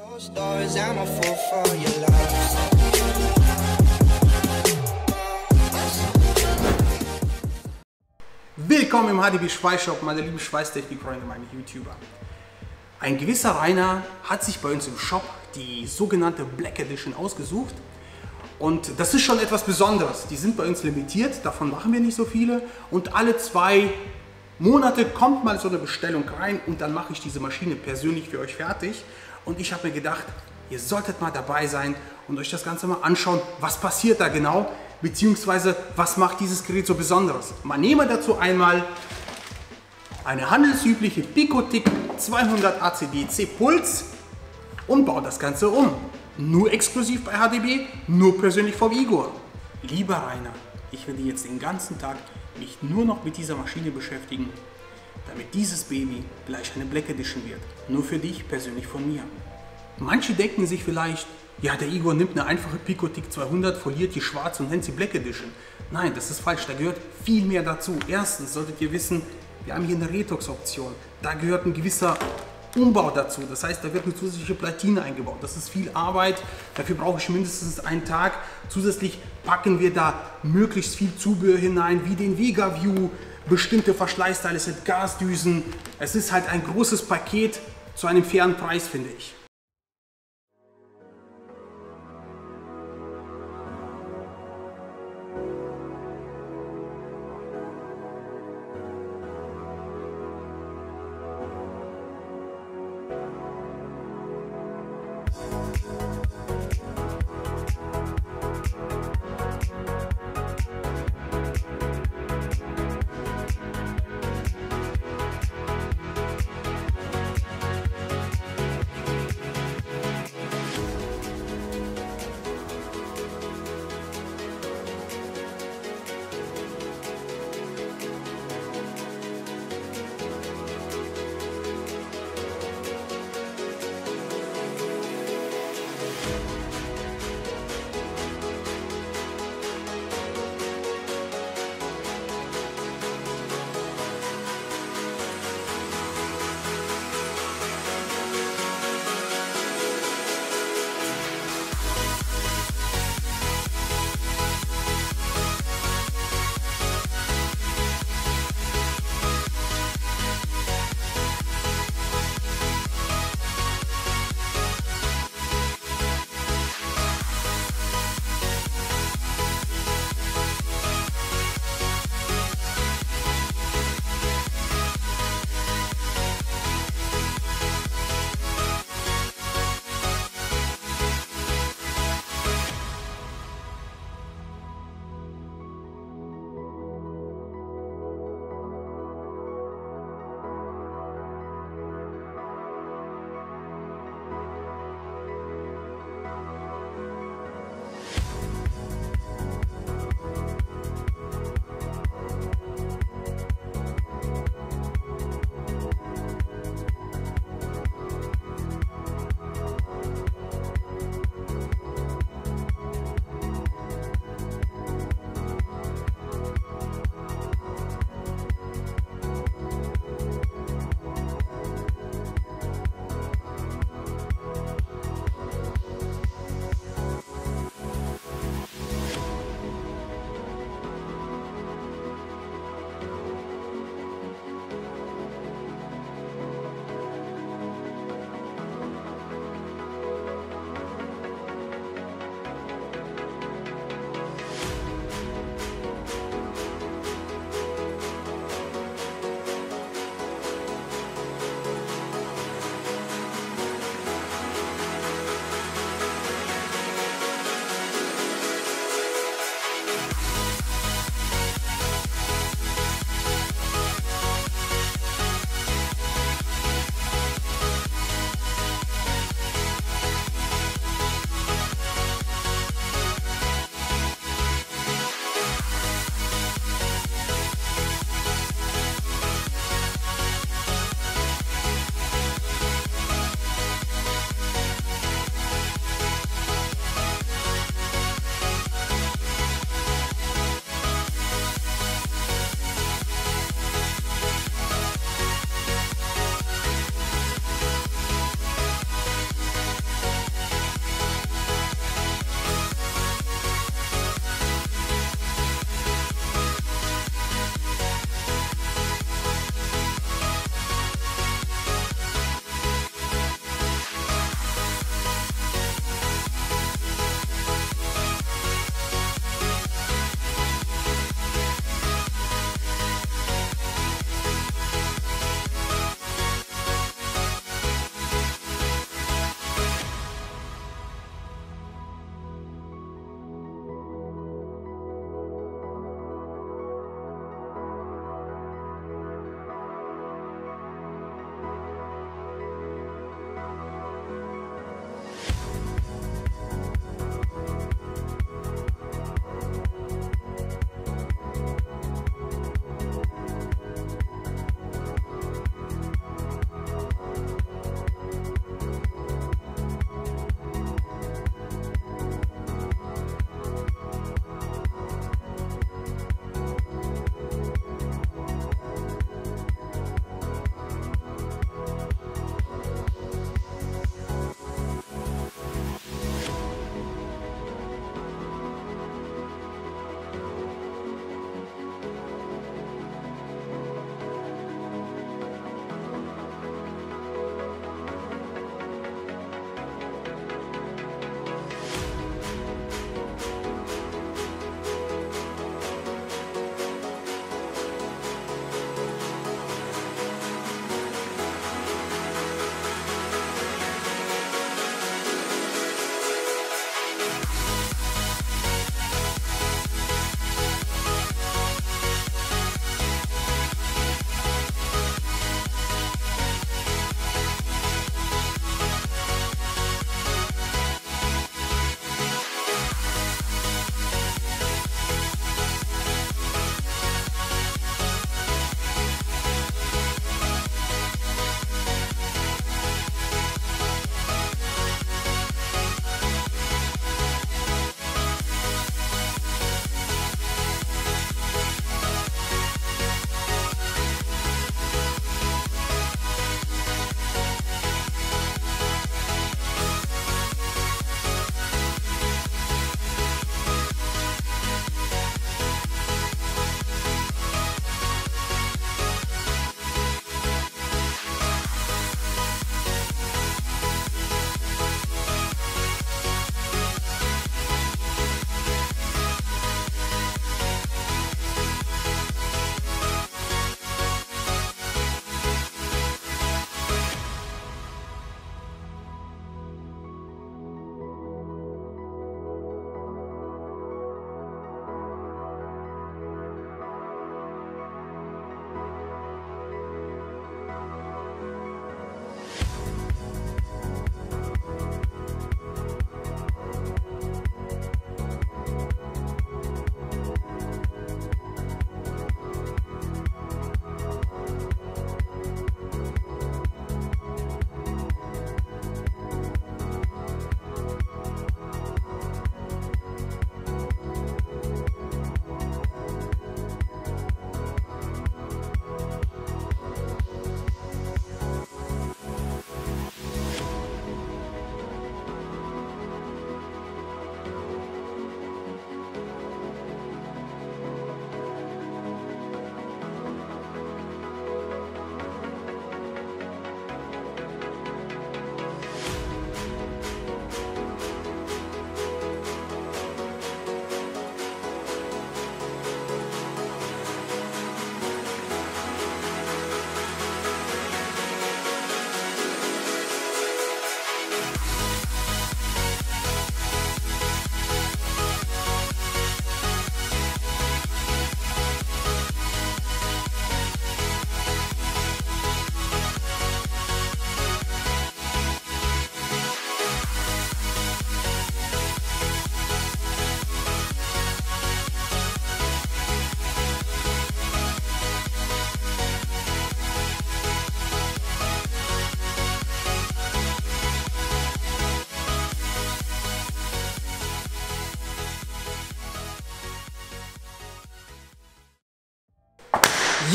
Willkommen im HDB Schweißshop, meine lieben Schweißtechnik-Freunde, meine YouTuber. Ein gewisser Rainer hat sich bei uns im Shop die sogenannte Black Edition ausgesucht. Und das ist schon etwas Besonderes. Die sind bei uns limitiert, davon machen wir nicht so viele. Und alle 2 Monate kommt mal so eine Bestellung rein und dann mache ich diese Maschine persönlich für euch fertig. Und ich habe mir gedacht, ihr solltet mal dabei sein und euch das Ganze mal anschauen, was passiert da genau, beziehungsweise was macht dieses Gerät so besonderes. Man nehme dazu einmal eine handelsübliche Picotic 200 ACDC Puls und baue das Ganze um. Nur exklusiv bei HDB, nur persönlich vom Igor. Lieber Rainer, ich werde jetzt den ganzen Tag mich nur noch mit dieser Maschine beschäftigen, damit dieses Baby gleich eine Black Edition wird. Nur für dich persönlich von mir. Manche denken sich vielleicht, ja, der Igor nimmt eine einfache Picotic 200, foliert die schwarz und nennt sie Black Edition. Nein, das ist falsch, da gehört viel mehr dazu. Erstens solltet ihr wissen, wir haben hier eine Retox-Option. Da gehört ein gewisser Umbau dazu. Das heißt, da wird eine zusätzliche Platine eingebaut. Das ist viel Arbeit. Dafür brauche ich mindestens einen Tag. Zusätzlich packen wir da möglichst viel Zubehör hinein, wie den VegaView, bestimmte Verschleißteile, es sind Gasdüsen. Es ist halt ein großes Paket zu einem fairen Preis, finde ich.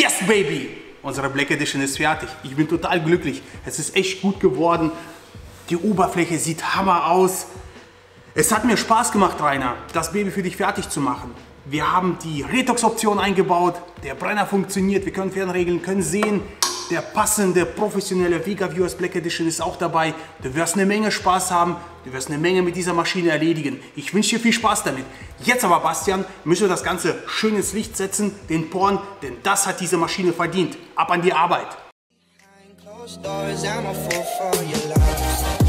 Yes, baby! Unsere Black Edition ist fertig. Ich bin total glücklich. Es ist echt gut geworden. Die Oberfläche sieht hammer aus. Es hat mir Spaß gemacht, Rainer, das Baby für dich fertig zu machen. Wir haben die Redox-Option eingebaut. Der Brenner funktioniert. Wir können fernregeln, können sehen. Der passende, professionelle Vega Viewers Black Edition ist auch dabei. Du wirst eine Menge Spaß haben. Du wirst eine Menge mit dieser Maschine erledigen. Ich wünsche dir viel Spaß damit. Jetzt aber, Bastian, müssen wir das Ganze schön ins Licht setzen, den Porn, denn das hat diese Maschine verdient. Ab an die Arbeit.